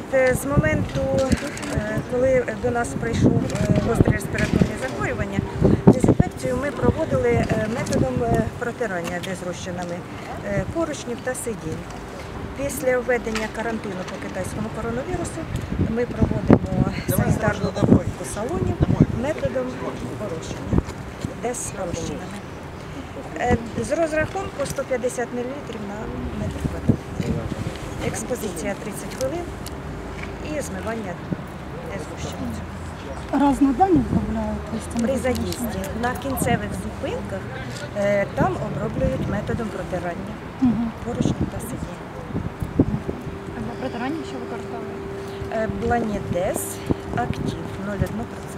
З моменту, коли до нас прийшов гострі респіраторні захворювання, дезінфекцію ми проводили методом протирання дезрозчинами поручнів та сидінь. Після введення карантину по китайському коронавірусу ми проводимо санітарну обробку салонів методом порушення, дезрозчинами. З розрахунку 150 мл на метр квадратний. Експозиція 30 хвилин і змивання дезрозчину. Раз на день обробляють? При заїзді на кінцевих зупинках там оброблюють методом протирання поручнів та сидінь. А для протирання що використовують? Бланідез актив 0,1%.